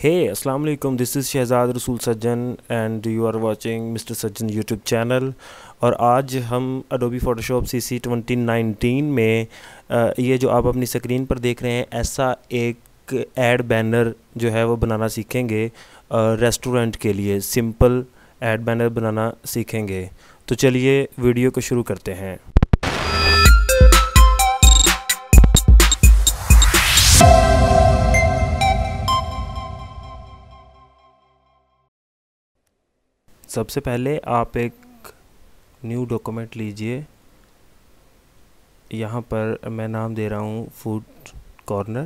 Hey, Assalamu alaikum. This is Shahzad Rasool Sajjan and you are watching mister Sajjan YouTube channel. और आज हम Adobe Photoshop CC 2019 में ये जो आप अपनी स्क्रीन पर देख रहे हैं, ऐसा एक एड बैनर जो है वो बनाना सीखेंगे। रेस्टोरेंट के लिए सिंपल एड बैनर बनाना सीखेंगे। तो चलिए वीडियो को शुरू करते हैं। सबसे पहले आप एक न्यू डॉक्यूमेंट लीजिए। यहाँ पर मैं नाम दे रहा हूँ food corner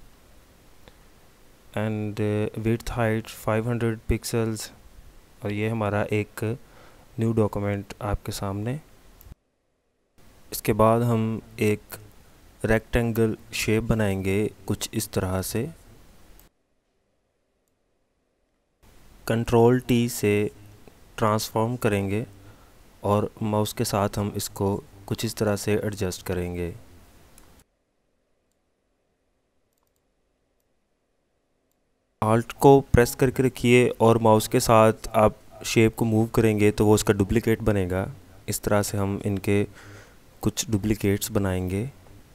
and width height 500 pixels. और ये हमारा एक न्यू डॉक्यूमेंट आपके सामने। इसके बाद हम एक रेक्टेंगल शेप बनाएंगे कुछ इस तरह से। कंट्रोल T से ट्रांसफॉर्म करेंगे और माउस के साथ हम इसको कुछ इस तरह से एडजस्ट करेंगे। आल्ट को प्रेस करके रखिए और माउस के साथ आप शेप को मूव करेंगे तो वो उसका डुप्लिकेट बनेगा। इस तरह से हम इनके कुछ डुप्लिकेट्स बनाएंगे।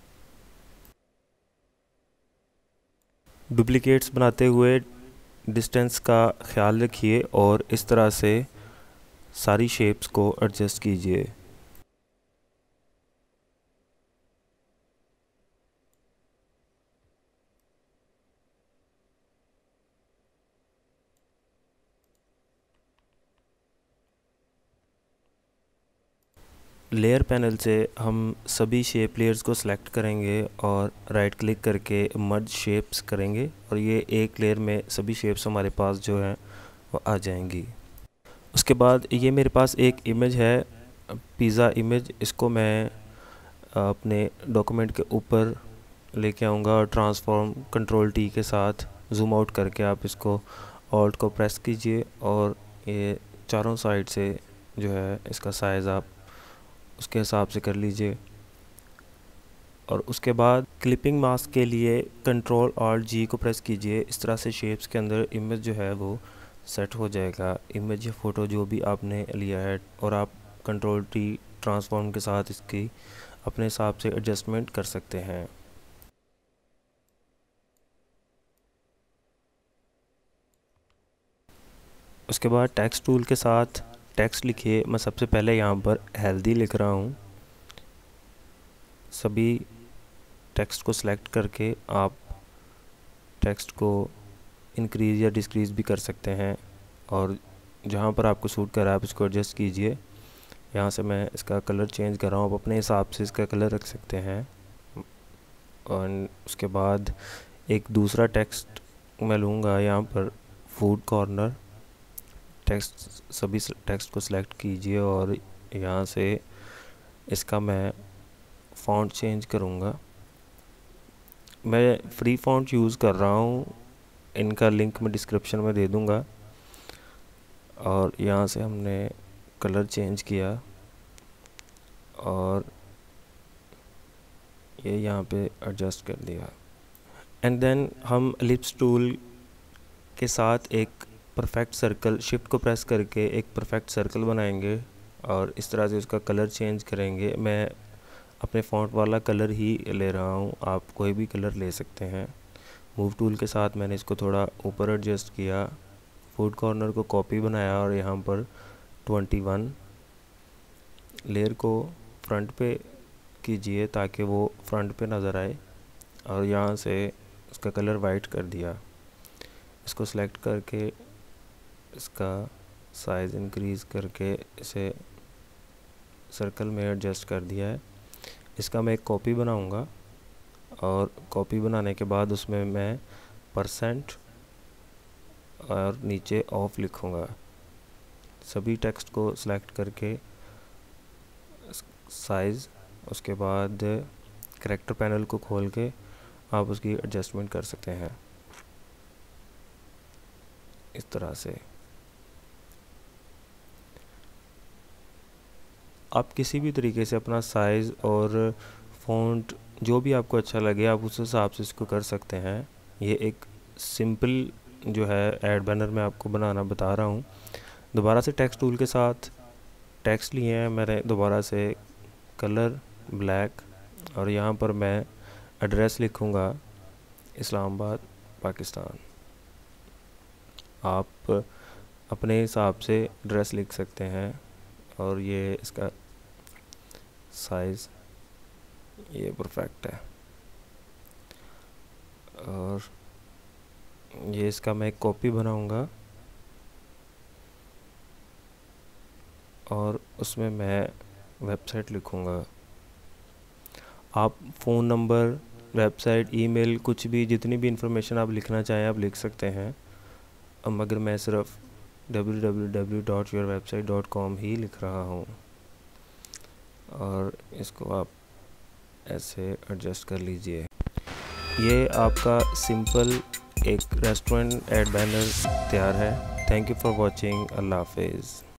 डुप्लिकेट्स बनाते हुए डिस्टेंस का ख्याल रखिए और इस तरह से सारी शेप्स को एडजस्ट कीजिए। लेयर पैनल से हम सभी शेप लेयर्स को सिलेक्ट करेंगे और राइट क्लिक करके मर्ज शेप्स करेंगे और ये एक लेयर में सभी शेप्स हमारे पास जो हैं वो आ जाएंगी। उसके बाद ये मेरे पास एक इमेज है, पिज़्ज़ा इमेज। इसको मैं अपने डॉक्यूमेंट के ऊपर लेके आऊँगा और ट्रांसफॉर्म कंट्रोल T के साथ जूम आउट करके आप इसको ऑल्ट को प्रेस कीजिए और ये चारों साइड से जो है इसका साइज़ आप उसके हिसाब से कर लीजिए। और उसके बाद क्लिपिंग मास्क के लिए कंट्रोल Alt G को प्रेस कीजिए। इस तरह से शेप्स के अंदर इमेज जो है वो सेट हो जाएगा। इमेज या फ़ोटो जो भी आपने लिया है, और आप कंट्रोल T ट्रांसफॉर्म के साथ इसकी अपने हिसाब से एडजस्टमेंट कर सकते हैं। उसके बाद टेक्स्ट टूल के साथ टेक्स्ट लिखिए। मैं सबसे पहले यहाँ पर हेल्दी लिख रहा हूँ। सभी टेक्स्ट को सिलेक्ट करके आप टेक्स्ट को इंक्रीज़ या डिक्रीज़ भी कर सकते हैं और जहाँ पर आपको सूट कर रहा है आप इसको एडजस्ट कीजिए। यहाँ से मैं इसका कलर चेंज कर रहा हूँ, आप अपने हिसाब से इसका कलर रख सकते हैं। और उसके बाद एक दूसरा टेक्स्ट मैं लूँगा, यहाँ पर फूड कॉर्नर। टेक्स्ट सभी टेक्स्ट को सिलेक्ट कीजिए और यहाँ से इसका मैं फ़ॉन्ट चेंज करूँगा। मैं फ्री फ़ॉन्ट यूज़ कर रहा हूँ, इनका लिंक मैं डिस्क्रिप्शन में दे दूँगा। और यहाँ से हमने कलर चेंज किया और ये यहाँ पे एडजस्ट कर दिया। एंड देन हम एलिप्स टूल के साथ एक परफेक्ट सर्कल, शिफ्ट को प्रेस करके एक परफेक्ट सर्कल बनाएंगे और इस तरह से उसका कलर चेंज करेंगे। मैं अपने फ़ॉन्ट वाला कलर ही ले रहा हूँ, आप कोई भी कलर ले सकते हैं। मूव टूल के साथ मैंने इसको थोड़ा ऊपर एडजस्ट किया। फूड कॉर्नर को कॉपी बनाया और यहाँ पर 21 लेयर को फ्रंट पे कीजिए ताकि वो फ्रंट पे नज़र आए और यहाँ से इसका कलर वाइट कर दिया। इसको सेलेक्ट करके इसका साइज़ इंक्रीज़ करके इसे सर्कल में एडजस्ट कर दिया है। इसका मैं एक कॉपी बनाऊंगा और कॉपी बनाने के बाद उसमें मैं % और नीचे ऑफ लिखूंगा। सभी टेक्स्ट को सिलेक्ट करके साइज़, उसके बाद कैरेक्टर पैनल को खोल के आप उसकी एडजस्टमेंट कर सकते हैं इस तरह से। आप किसी भी तरीके से अपना साइज़ और फ़ॉन्ट जो भी आपको अच्छा लगे आप उस हिसाब से इसको कर सकते हैं। ये एक सिंपल जो है ऐड बैनर मैं आपको बनाना बता रहा हूँ। दोबारा से टेक्स्ट टूल के साथ टेक्स्ट लिए हैं मैंने, दोबारा से कलर ब्लैक, और यहाँ पर मैं एड्रेस लिखूँगा इस्लामाबाद पाकिस्तान। आप अपने हिसाब से एड्रेस लिख सकते हैं। और ये इसका साइज़ ये परफेक्ट है। और ये इसका मैं एक कॉपी बनाऊंगा और उसमें मैं वेबसाइट लिखूंगा। आप फ़ोन नंबर, वेबसाइट, ईमेल, कुछ भी, जितनी भी इंफॉर्मेशन आप लिखना चाहें आप लिख सकते हैं। अब मगर मैं सिर्फ www.yourwebsite.com ही लिख रहा हूँ। और इसको आप ऐसे एडजस्ट कर लीजिए। ये आपका सिंपल एक रेस्टोरेंट ऐड बैनर तैयार है। Thank you for watching. अल्लाह हाफिज़।